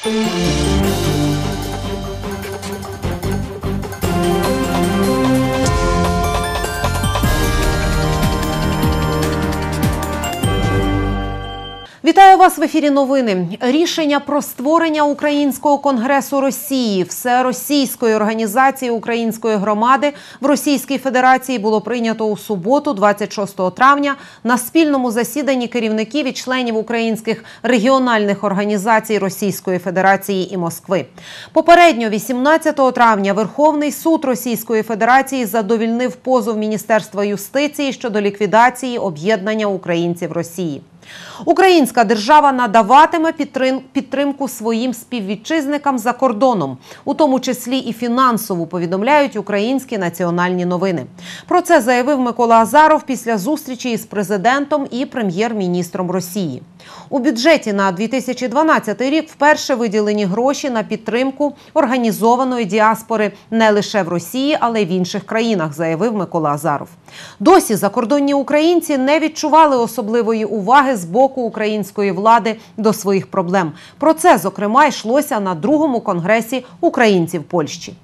Вітаю вас в ефірі новини. Рішення про створення Українського конгресу Росії, всеросійської організації української громади в Російській Федерації було прийнято у суботу, 26 травня, на спільному засіданні керівників і членів українських регіональних організацій Російської Федерації і Москви. Попередньо, 18 травня, Верховний суд Російської Федерації задовольнив позов Міністерства юстиції щодо ліквідації об'єднання українців Росії. Українська держава надаватиме підтримку своїм співвітчизникам за кордоном, у тому числі і фінансову, повідомляють українські національні новини. Про це заявив Микола Азаров після зустрічі із президентом і прем'єр-міністром Росії. У бюджеті на 2012 рік вперше виділені гроші на підтримку організованої діаспори не лише в Росії, але й в інших країнах, заявив Микола Азаров. Досі закордонні українці не відчували особливої уваги з боку української влади до своїх проблем. Про це, зокрема, йшлося на другому конгресі українців Польщі.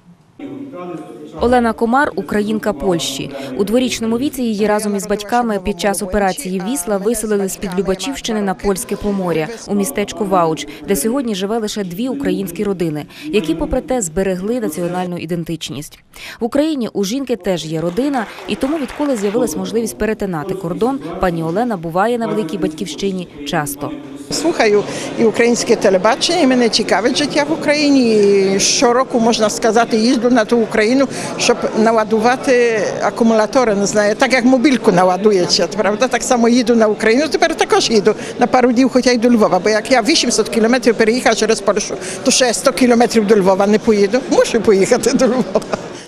Олена Комар – українка Польщі. У дворічному віці її разом із батьками під час операції «Вісла» виселили з-під Любачівщини на польське Помор'я у містечку Вауч, де сьогодні живе лише 2 українські родини, які, попри те, зберегли національну ідентичність. В Україні у жінки теж є родина, і тому, відколи з'явилась можливість перетинати кордон, пані Олена буває на великій батьківщині часто. Слухаю і українське телебачення, і мене цікавить життя в Україні. І щороку, можна сказати, їжджу на ту Україну, щоб наладувати акумулятори, не знаю, так як мобільку наладується, правда? Так само їду на Україну, тепер також їду на пару днів, хоча й до Львова, бо як я 800 кілометрів переїхав через Польщу, то ще 100 кілометрів до Львова не поїду, мушу поїхати до Львова.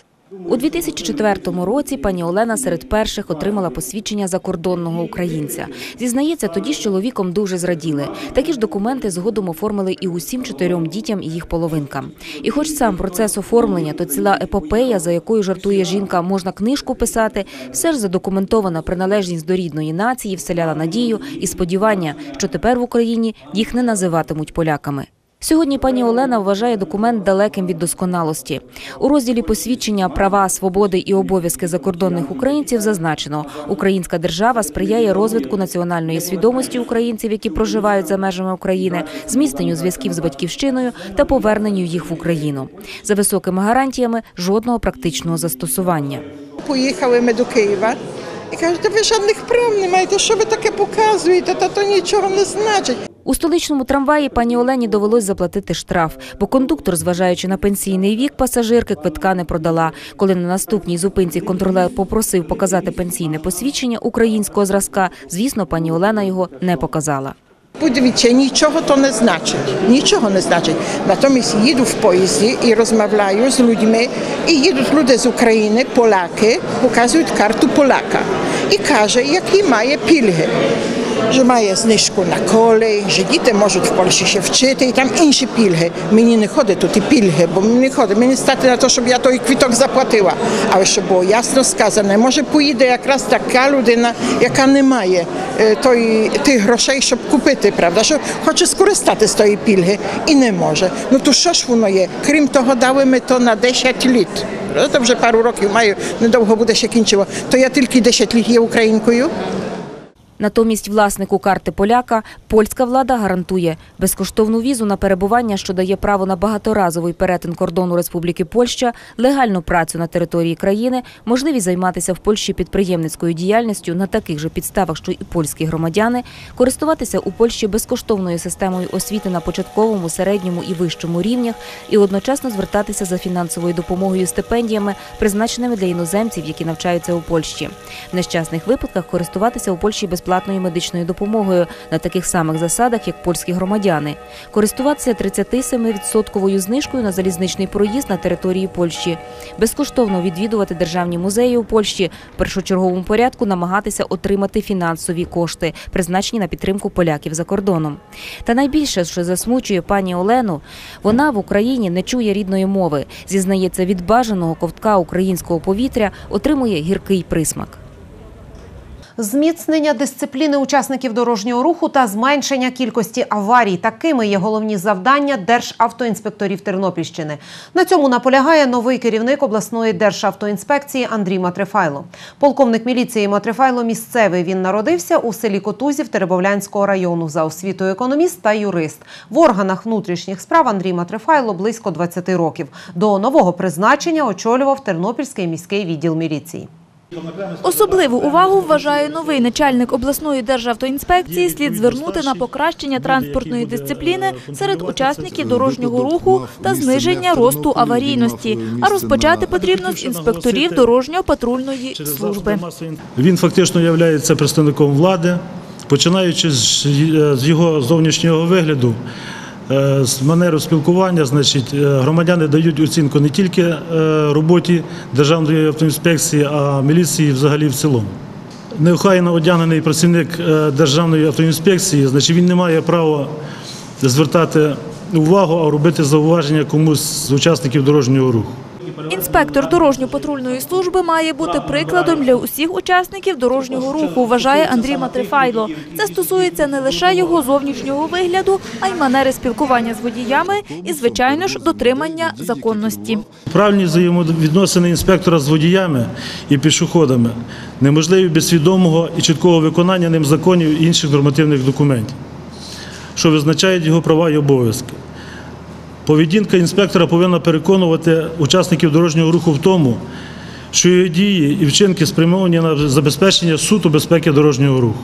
У 2004 році пані Олена серед перших отримала посвідчення закордонного українця. Зізнається, тоді з чоловіком дуже зраділи. Такі ж документи згодом оформили і усім 4 дітям і їх половинкам. І хоч сам процес оформлення – то ціла епопея, за якою жартує жінка, можна книжку писати, все ж задокументована приналежність до рідної нації вселяла надію і сподівання, що тепер в Україні їх не називатимуть поляками. Сьогодні пані Олена вважає документ далеким від досконалості. У розділі посвідчення «Права, свободи і обов'язки закордонних українців» зазначено, українська держава сприяє розвитку національної свідомості українців, які проживають за межами України, зміцненню зв'язків з батьківщиною та поверненню їх в Україну. За високими гарантіями жодного практичного застосування. Поїхали ми до Києва і кажуть, ви жодних прав не маєте, що ви таке показуєте, то нічого не значить. У столичному трамваї пані Олені довелось заплатити штраф, бо кондуктор, зважаючи на пенсійний вік пасажирки, квитка не продала. Коли на наступній зупинці контролер попросив показати пенсійне посвідчення українського зразка, звісно, пані Олена його не показала. Подивіться, нічого то не значить, нічого не значить. Натомість їду в поїзді і розмовляю з людьми, і їдуть люди з України, поляки, показують карту поляка і каже, які має пільги. Що має знижку на колej, що діти можуть в Польщі ще вчити, і там інші пільги. Мені не ходить тут і пільги, бо мені не ходить. Мені стати на те, щоб я той квиток заплатила. Але щоб було ясно сказане, може поїде якраз така людина, яка не має тих грошей, щоб купити, правда, що хоче скористати з тої пільги і не може. Ну то що ж воно є? Крім того, дали ми то на 10 літ. Це вже пару років маю, недовго буде ще кінчило. То я тільки 10 літ є українкою. Натомість власнику карти поляка польська влада гарантує безкоштовну візу на перебування, що дає право на багаторазовий перетин кордону Республіки Польща, легальну працю на території країни, можливість займатися в Польщі підприємницькою діяльністю на таких же підставах, що і польські громадяни, користуватися у Польщі безкоштовною системою освіти на початковому, середньому і вищому рівнях і одночасно звертатися за фінансовою допомогою стипендіями, призначеними для іноземців, які навчаються у Польщі. В нещасних випадках користуватися у Польщі безплатною медичною допомогою на таких самих засадах, як польські громадяни. Користуватися 37% знижкою на залізничний проїзд на території Польщі. Безкоштовно відвідувати державні музеї у Польщі. В першочерговому порядку намагатися отримати фінансові кошти, призначені на підтримку поляків за кордоном. Та найбільше, що засмучує пані Олену, вона в Україні не чує рідної мови. Зізнається, від бажаного ковтка українського повітря отримує гіркий присмак. Зміцнення дисципліни учасників дорожнього руху та зменшення кількості аварій – такими є головні завдання державтоінспекторів Тернопільщини. На цьому наполягає новий керівник обласної державтоінспекції Андрій Матрефайло. Полковник міліції Матрефайло місцевий. Він народився у селі Котузів Теребовлянського району. За освітою економіст та юрист. В органах внутрішніх справ Андрій Матрефайло близько 20 років. До нового призначення очолював Тернопільський міський відділ міліції. Особливу увагу, вважає новий начальник обласної державтоінспекції, слід звернути на покращення транспортної дисципліни серед учасників дорожнього руху та зниження росту аварійності. А розпочати потрібно з інспекторів дорожньо-патрульної служби. Він фактично є представником влади, починаючи з його зовнішнього вигляду, з манери спілкування, значить, громадяни дають оцінку не тільки роботі Державної автоінспекції, а міліції взагалі в цілому. Неохайно одягнений працівник Державної автоінспекції, значить, він не має права звертати увагу, а робити зауваження комусь з учасників дорожнього руху. Інспектор дорожньо-патрульної служби має бути прикладом для усіх учасників дорожнього руху, вважає Андрій Матрефайло. Це стосується не лише його зовнішнього вигляду, а й манери спілкування з водіями і, звичайно ж, дотримання законності. Правильні взаємовідносини інспектора з водіями і пішоходами неможливі без свідомого і чіткого виконання ним законів і інших нормативних документів, що визначають його права і обов'язки. Поведінка інспектора повинна переконувати учасників дорожнього руху в тому, що його дії і вчинки спрямовані на забезпечення суто безпеки дорожнього руху.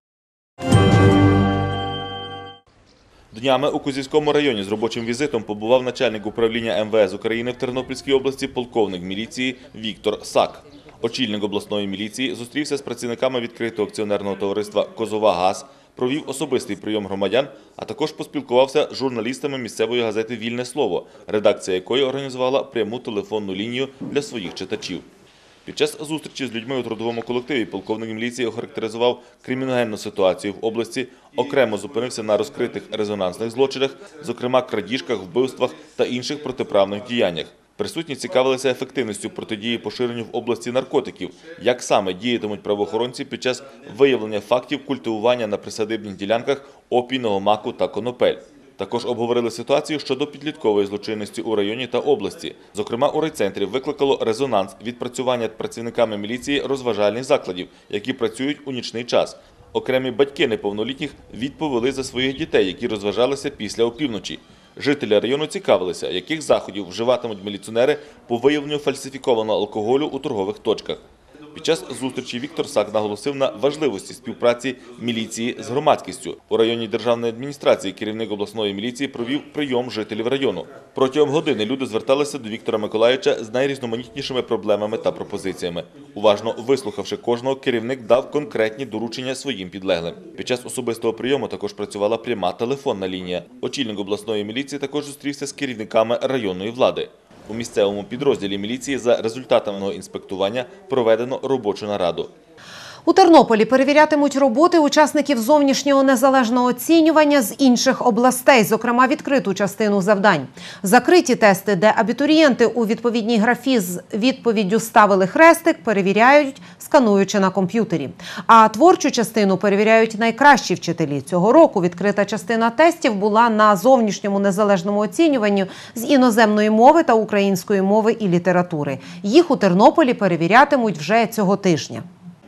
Днями у Козівському районі з робочим візитом побував начальник управління МВС України в Тернопільській області полковник міліції Віктор Сак. Очільник обласної міліції зустрівся з працівниками відкритого акціонерного товариства «Козова-Газ», провів особистий прийом громадян, а також поспілкувався з журналістами місцевої газети «Вільне слово», редакція якої організувала пряму телефонну лінію для своїх читачів. Під час зустрічі з людьми у трудовому колективі полковник міліції охарактеризував криміногенну ситуацію в області, окремо зупинився на розкритих резонансних злочинах, зокрема крадіжках, вбивствах та інших протиправних діяннях. Присутні цікавилися ефективністю протидії поширенню в області наркотиків, як саме діятимуть правоохоронці під час виявлення фактів культивування на присадибних ділянках опійного маку та конопель. Також обговорили ситуацію щодо підліткової злочинності у районі та області. Зокрема, у райцентрі викликало резонанс відпрацювання працівниками міліції розважальних закладів, які працюють у нічний час. Окремі батьки неповнолітніх відповіли за своїх дітей, які розважалися після опівночі. Жителі району цікавилися, яких заходів вживатимуть міліціонери по виявленню фальсифікованого алкоголю у торгових точках. Під час зустрічі Віктор Сак наголосив на важливості співпраці міліції з громадськістю. У районній державної адміністрації керівник обласної міліції провів прийом жителів району. Протягом години люди зверталися до Віктора Миколайовича з найрізноманітнішими проблемами та пропозиціями. Уважно вислухавши кожного, керівник дав конкретні доручення своїм підлеглим. Під час особистого прийому також працювала пряма телефонна лінія. Очільник обласної міліції також зустрівся з керівниками районної влади. У місцевому підрозділі міліції за результатами інспектування проведено робочу нараду. У Тернополі перевірятимуть роботи учасників зовнішнього незалежного оцінювання з інших областей, зокрема відкриту частину завдань. Закриті тести, де абітурієнти у відповідній графі з відповіддю ставили хрестик, перевіряють, скануючи на комп'ютері. А творчу частину перевіряють найкращі вчителі. Цього року відкрита частина тестів була на зовнішньому незалежному оцінюванні з іноземної мови та української мови і літератури. Їх у Тернополі перевірятимуть вже цього тижня.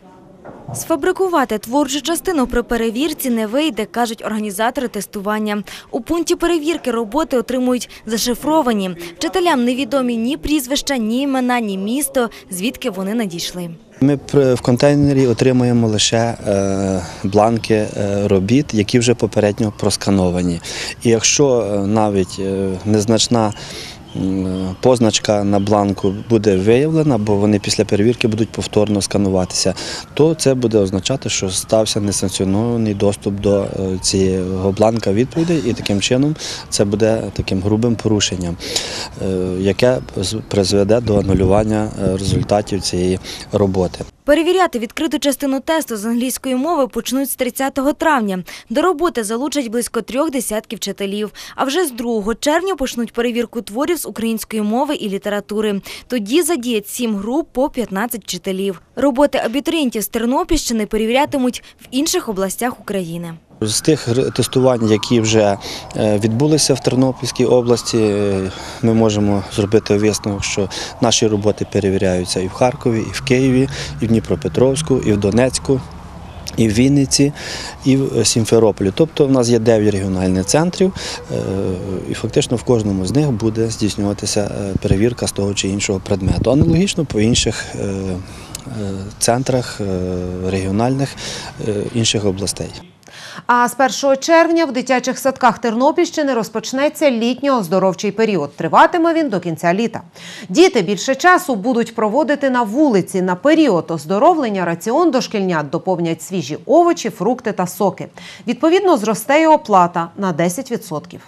Сфабрикувати творчу частину при перевірці не вийде, кажуть організатори тестування. У пункті перевірки роботи отримують зашифровані. Вчителям невідомі ні прізвища, ні імена, ні місто, звідки вони надійшли. Ми в контейнері отримуємо лише бланки робіт, які вже попередньо проскановані. І якщо навіть незначна позначка на бланку буде виявлена, бо вони після перевірки будуть повторно скануватися, то це буде означати, що стався несанкціонований доступ до цього бланка відповідей, і таким чином це буде таким грубим порушенням, яке призведе до анулювання результатів цієї роботи. Перевіряти відкриту частину тесту з англійської мови почнуть з 30 травня. До роботи залучать близько 3 десятків вчителів. А вже з 2 червня почнуть перевірку творів з української мови і літератури. Тоді задіять 7 груп по 15 вчителів. Роботи абітурієнтів з Тернопільщини перевірятимуть в інших областях України. З тих тестувань, які вже відбулися в Тернопільській області, ми можемо зробити висновок, що наші роботи перевіряються і в Харкові, і в Києві, і в Дніпропетровську, і в Донецьку, і в Вінниці, і в Сімферополі. Тобто в нас є 9 регіональних центрів, і фактично в кожному з них буде здійснюватися перевірка з того чи іншого предмету. Аналогічно по інших центрах регіональних інших областей. А з 1 червня в дитячих садках Тернопільщини розпочнеться літньо-оздоровчий період. Триватиме він до кінця літа. Діти більше часу будуть проводити на вулиці. На період оздоровлення раціон дошкільнят доповнять свіжі овочі, фрукти та соки. Відповідно, зросте й оплата на 10%.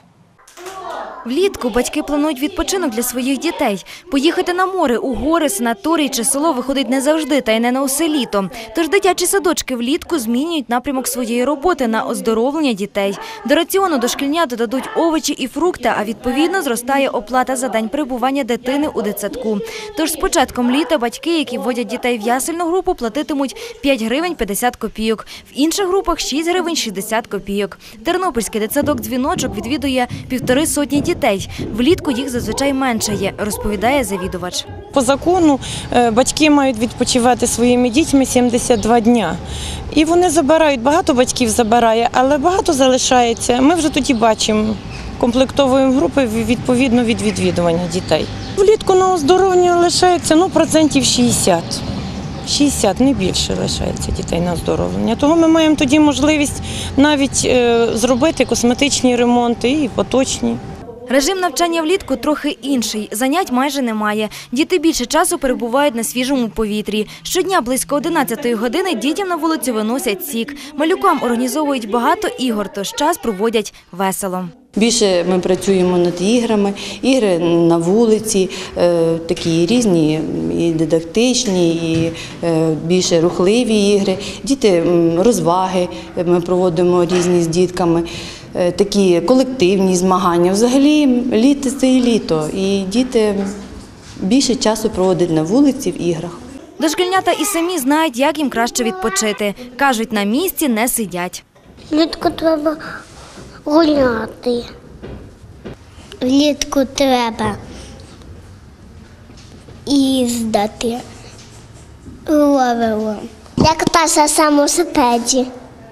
Влітку батьки планують відпочинок для своїх дітей. Поїхати на море, у гори, санаторій чи село виходить не завжди, та й не на усе літо. Тож дитячі садочки влітку змінюють напрямок своєї роботи на оздоровлення дітей. До раціону дошкільнят додадуть овочі і фрукти, а відповідно зростає оплата за день перебування дитини у дитсадку. Тож з початком літа батьки, які вводять дітей в ясельну групу, платитимуть 5 гривень 50 копійок. В інших групах 6 гривень 60 копійок. Тернопільський дитсадок «Дзвіночок» відвідує 1,5 сотні дітей. Влітку їх зазвичай менше є, розповідає завідувач. По закону батьки мають відпочивати своїми дітьми 72 дня. І вони забирають, багато батьків забирає, але багато залишається. Ми вже тоді бачимо, комплектовуємо групи відповідно від відвідування дітей. Влітку на оздоровлення лишається процентів 60. 60, не більше лишається дітей на оздоровлення. Того ми маємо тоді можливість навіть зробити косметичні ремонти і поточні. Режим навчання влітку трохи інший. Занять майже немає. Діти більше часу перебувають на свіжому повітрі. Щодня близько 11-ї години дітям на вулицю виносять сік. Малюкам організовують багато ігор, тож час проводять весело. Більше ми працюємо над іграми, ігри на вулиці, такі різні, і дидактичні, і більше рухливі ігри. Діти розваги ми проводимо різні з дітками, такі колективні змагання. Взагалі літо – це і літо, і діти більше часу проводять на вулиці в іграх. Дошкільнята і самі знають, як їм краще відпочити. Кажуть, на місці не сидять. Влітку треба гуляти. Влітку треба їздити ровелом. Я катаюся на велосипеді.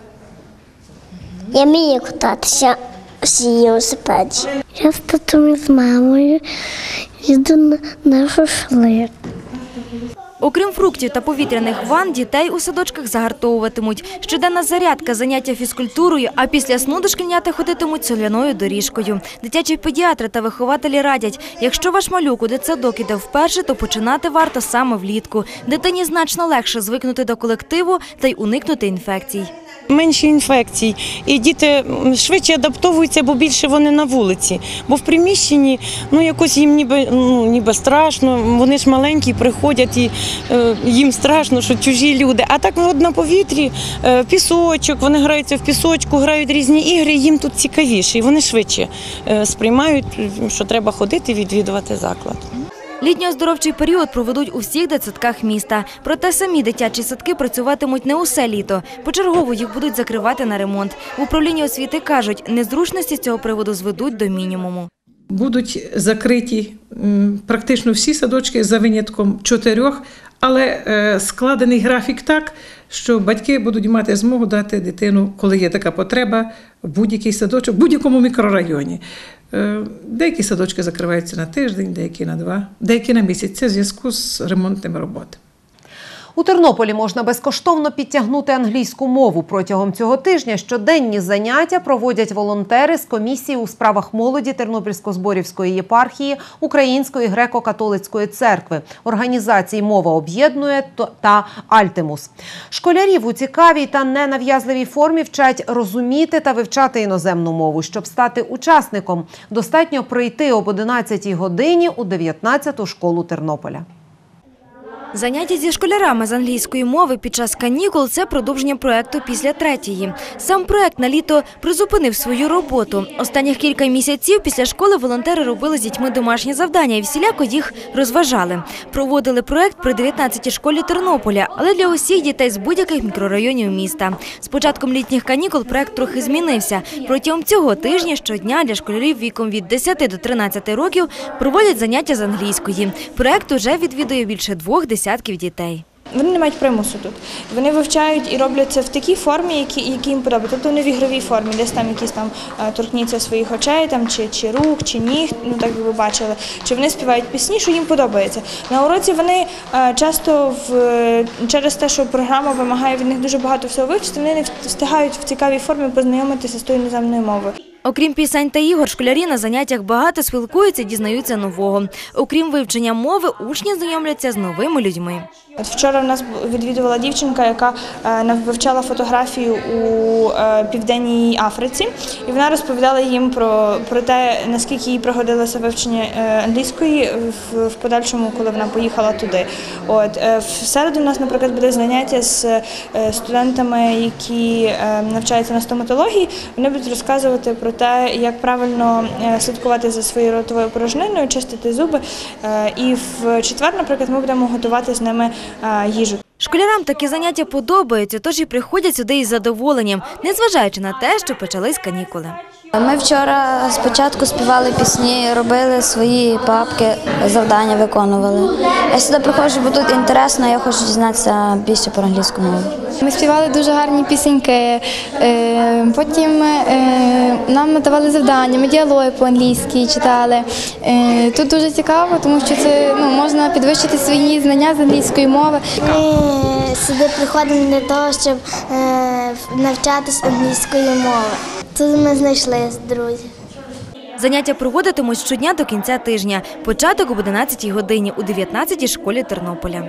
Я вмію кататися на велосипеді. Я з татом і з мамою їду на шашлик. Окрім фруктів та повітряних ванн, дітей у садочках загартовуватимуть. Щоденна зарядка, заняття фізкультурою, а після сну дошкільняти ходитимуть соляною доріжкою. Дитячі педіатри та вихователі радять, якщо ваш малюк у дитсадок іде вперше, то починати варто саме влітку. Дитині значно легше звикнути до колективу та й уникнути інфекцій. Менше інфекцій, і діти швидше адаптовуються, бо більше вони на вулиці. Бо в приміщенні якось їм ніби страшно, вони ж маленькі, приходять і їм страшно, що чужі люди. А так на повітрі, пісочок, вони граються в пісочку, грають різні ігри, їм тут цікавіше. І вони швидше сприймають, що треба ходити і відвідувати заклад. Літньо-оздоровчий період проведуть у всіх дитсадках міста. Проте самі дитячі садки працюватимуть не усе літо. Почергово їх будуть закривати на ремонт. В управлінні освіти кажуть, незручності з цього приводу зведуть до мінімуму. Будуть закриті практично всі садочки за винятком 4, але складений графік так, що батьки будуть мати змогу дати дитину, коли є така потреба, в будь-який садочок, в будь-якому мікрорайоні. Деякі садочки закриваються на тиждень, деякі на 2, деякі на місяць. Це в зв'язку з ремонтними роботами. У Тернополі можна безкоштовно підтягнути англійську мову. Протягом цього тижня щоденні заняття проводять волонтери з комісії у справах молоді Тернопільсько-Зборівської єпархії Української греко-католицької церкви, організацій «Мова об'єднує» та «Альтемус». Школярів у цікавій та ненав'язливій формі вчать розуміти та вивчати іноземну мову. Щоб стати учасником, достатньо прийти об 11-й годині у 19-ту школу Тернополя. Заняття зі школярами з англійської мови під час канікул – це продовження проєкту після третьої. Сам проєкт на літо призупинив свою роботу. Останніх кілька місяців після школи волонтери робили з дітьми домашні завдання і всіляко їх розважали. Проводили проєкт при 19-й школі Тернополя, але для усіх дітей з будь-яких мікрорайонів міста. З початком літніх канікул проєкт трохи змінився. Протягом цього тижня щодня для школярів віком від 10 до 13 років проводять заняття з англійської. Проєкт уже відвідує більше 20 дітей. Вони не мають примусу тут. Вони вивчають і роблять це в такій формі, які їм подобаються. Тобто вони в ігровій формі, десь там якісь там торкніться своїх очей, там, чи рук, чи ніг, ну так як ви бачили. Чи вони співають пісні, що їм подобається. На уроці вони часто через те, що програма вимагає від них дуже багато всього вивчити, вони не встигають в цікавій формі познайомитися з тою іноземною мовою. Окрім пісень та ігор, школярі на заняттях багато спілкуються, дізнаються нового. Окрім вивчення мови, учні знайомляться з новими людьми. От вчора в нас відвідувала дівчинка, яка вивчала фотографію у Південній Африці, і вона розповідала їм про те, наскільки їй пригодилося вивчення англійської в подальшому, коли вона поїхала туди. В середу у нас, наприклад, буде заняття з студентами, які навчаються на стоматології. Вони будуть розказувати про те, як правильно слідкувати за своєю ротовою порожниною, чистити зуби. І в четвер, наприклад, ми будемо готувати з ними їжу. Школярам такі заняття подобаються, тож і приходять сюди із задоволенням, незважаючи на те, що почались канікули. Ми вчора спочатку співали пісні, робили свої папки, завдання виконували. Я сюди приходжу, бо тут інтересно, я хочу дізнатися більше про англійську мову. Ми співали дуже гарні пісеньки, потім нам давали завдання, ми діалоги по-англійськи читали. Тут дуже цікаво, тому що це можна підвищити свої знання з англійської мови. Ми сюди приходимо для того, щоб навчатися англійської мови. Тут ми знайшли друзів. Заняття проводитимуть щодня до кінця тижня. Початок об 11-й годині у 19-й школі Тернополя.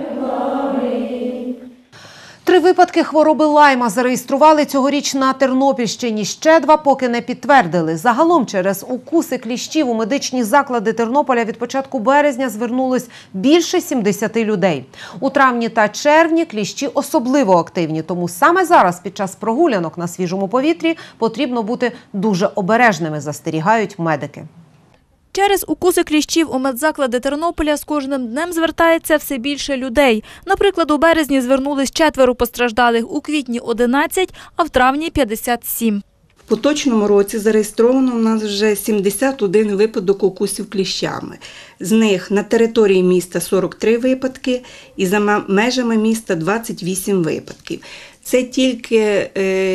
3 випадки хвороби Лайма зареєстрували цьогоріч на Тернопільщині. Ще 2 поки не підтвердили. Загалом через укуси кліщів у медичні заклади Тернополя від початку березня звернулось більше 70 людей. У травні та червні кліщі особливо активні, тому саме зараз під час прогулянок на свіжому повітрі потрібно бути дуже обережними, застерігають медики. Через укуси кліщів у медзаклади Тернополя з кожним днем звертається все більше людей. Наприклад, у березні звернулись 4 постраждалих, у квітні – 11, а в травні – 57. В поточному році зареєстровано у нас вже 71 випадок укусів кліщами. З них на території міста 43 випадки і за межами міста 28 випадків. Це тільки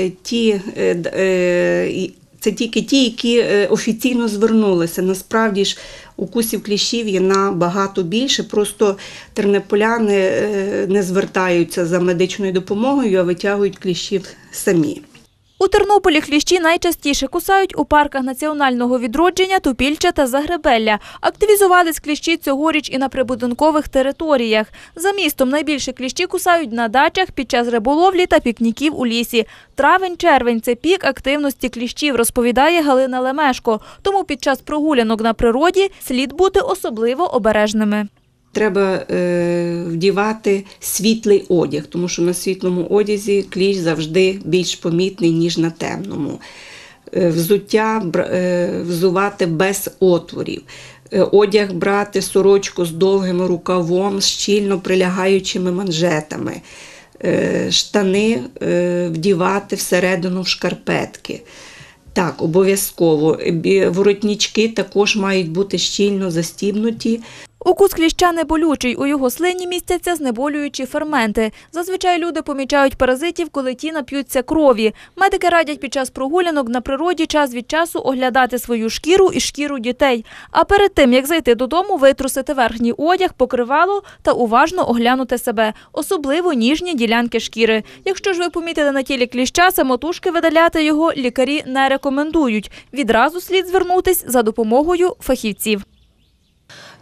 ті, які офіційно звернулися. Насправді ж укусів кліщів є набагато більше, просто тернополяни не звертаються за медичною допомогою, а витягують кліщів самі. У Тернополі кліщі найчастіше кусають у парках національного відродження, Тупільча та Загребелля. Активізувались кліщі цьогоріч і на прибудинкових територіях. За містом найбільше кліщі кусають на дачах під час риболовлі та пікніків у лісі. Травень-червень – це пік активності кліщів, розповідає Галина Лемешко. Тому під час прогулянок на природі слід бути особливо обережними. Треба вдівати світлий одяг, тому що на світлому одязі кліщ завжди більш помітний, ніж на темному. Взуття взувати без отворів. Одяг брати сорочку з довгим рукавом, з щільно прилягаючими манжетами. Штани вдівати всередину в шкарпетки. Так, обов'язково. Воротнички також мають бути щільно застібнуті. Укус кліща неболючий, у його слині містяться знеболюючі ферменти. Зазвичай люди помічають паразитів, коли ті нап'ються крові. Медики радять під час прогулянок на природі час від часу оглядати свою шкіру і шкіру дітей. А перед тим, як зайти додому, витрусити верхній одяг, покривало та уважно оглянути себе, особливо ніжні ділянки шкіри. Якщо ж ви помітили на тілі кліща, самотужки видаляти його лікарі не рекомендують. Відразу слід звернутись за допомогою фахівців.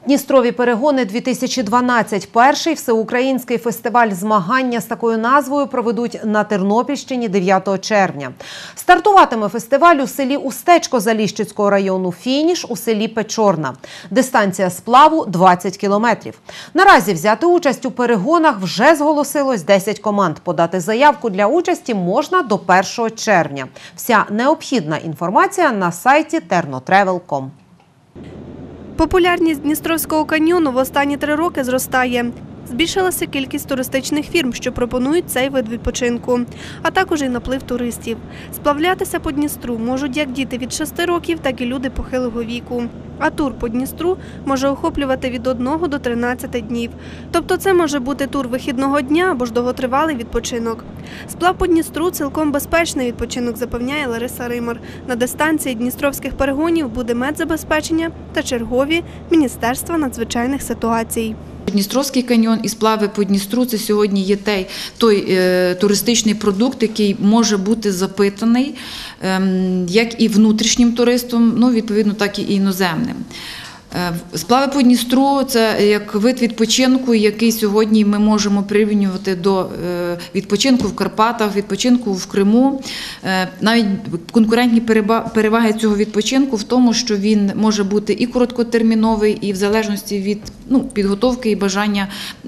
Дністрові перегони 2012. Перший всеукраїнський фестиваль змагання з такою назвою проведуть на Тернопільщині 9 червня. Стартуватиме фестиваль у селі Устечко Заліщицького району, фініш у селі Печорна. Дистанція сплаву – 20 кілометрів. Наразі взяти участь у перегонах вже зголосилось 10 команд. Подати заявку для участі можна до 1 червня. Вся необхідна інформація на сайті ternotravel.com. Популярність Дністровського каньйону в останні 3 роки зростає. Збільшилася кількість туристичних фірм, що пропонують цей вид відпочинку, а також і наплив туристів. Сплавлятися по Дністру можуть як діти від 6 років, так і люди похилого віку. А тур по Дністру може охоплювати від 1 до 13 днів. Тобто це може бути тур вихідного дня або ж довготривалий відпочинок. Сплав по Дністру – цілком безпечний відпочинок, запевняє Лариса Римар. На дистанції дністровських перегонів буде медзабезпечення та чергові Міністерства надзвичайних ситуацій. Дністровський каньйон і сплави по Дністру – це сьогодні є той туристичний продукт, який може бути запитаний як і внутрішнім туристом, відповідно, так і іноземним. Сплави по Дністру – це як вид відпочинку, який сьогодні ми можемо прирівнювати до відпочинку в Карпатах, відпочинку в Криму. Навіть конкурентні переваги цього відпочинку в тому, що він може бути і короткотерміновий, і в залежності від підготовки і бажання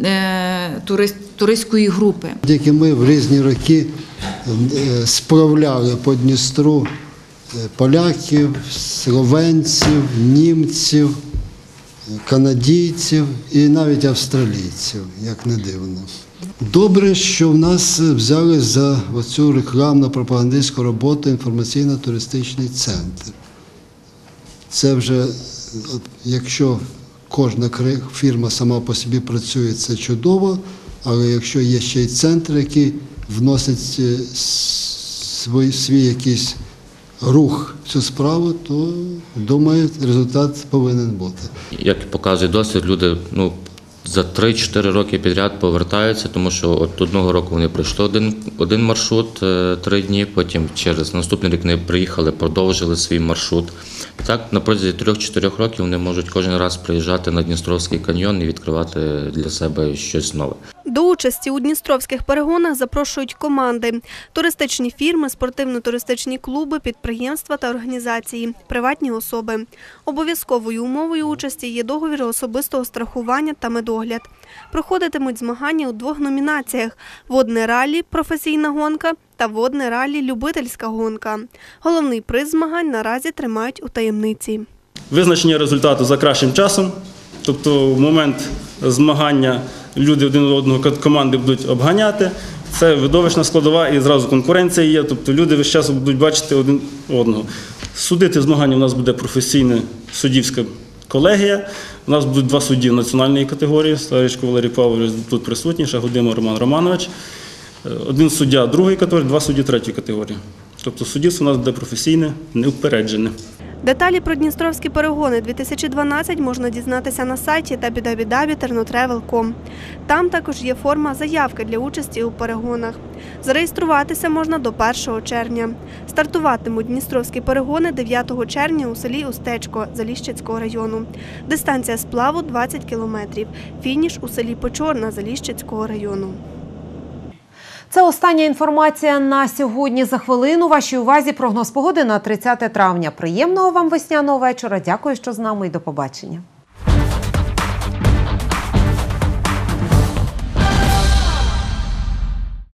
туристської групи. Тільки ми в різні роки справляли по Дністру поляків, словенців, німців, канадійців і навіть австралійців, як не дивно. Добре, що в нас взяли за оцю рекламно-пропагандистську роботу інформаційно-туристичний центр. Це вже, якщо кожна фірма сама по собі працює, це чудово, але якщо є ще й центр, який вносить свій якийсь рух в цю справу, то, думаю, результат повинен бути. Як показує досвід, люди за 3-4 роки підряд повертаються, тому що от одного року вони пройшли один маршрут 3 дні, потім через наступний рік вони приїхали, продовжили свій маршрут. І так, на протязі 3-4 років вони можуть кожен раз приїжджати на Дністровський каньйон і відкривати для себе щось нове. До участі у дністровських перегонах запрошують команди, туристичні фірми, спортивно-туристичні клуби, підприємства та організації, приватні особи. Обов'язковою умовою участі є договір особистого страхування та медогляд. Проходитимуть змагання у 2 номінаціях – водне раллі «Професійна гонка» та водне раллі «Любительська гонка». Головний приз змагань наразі тримають у таємниці. Визначення результату за кращим часом, тобто в момент змагання люди один одного команди будуть обганяти. Це видовищна складова і зразу конкуренція є, тобто люди весь час будуть бачити один одного. Судити змагання у нас буде професійна суддівська колегія. У нас будуть 2 судді національної категорії, Старичко Валерій Павлович тут присутній, Шагодимов Роман Романович. 1 суддя 2-ї категорії, 2 судді 3-ї категорії. Тобто суддівство у нас буде професійне, неупереджене. Деталі про Дністровські перегони 2012 можна дізнатися на сайті www.ternotravel.com. Там також є форма заявки для участі у перегонах. Зареєструватися можна до 1 червня. Стартуватимуть Дністровські перегони 9 червня у селі Устечко Заліщицького району. Дистанція сплаву – 20 кілометрів. Фініш у селі Печорна Заліщицького району. Це остання інформація на сьогодні. За хвилину вашій увазі прогноз погоди на 30 травня. Приємного вам весняного вечора. Дякую, що з нами і до побачення.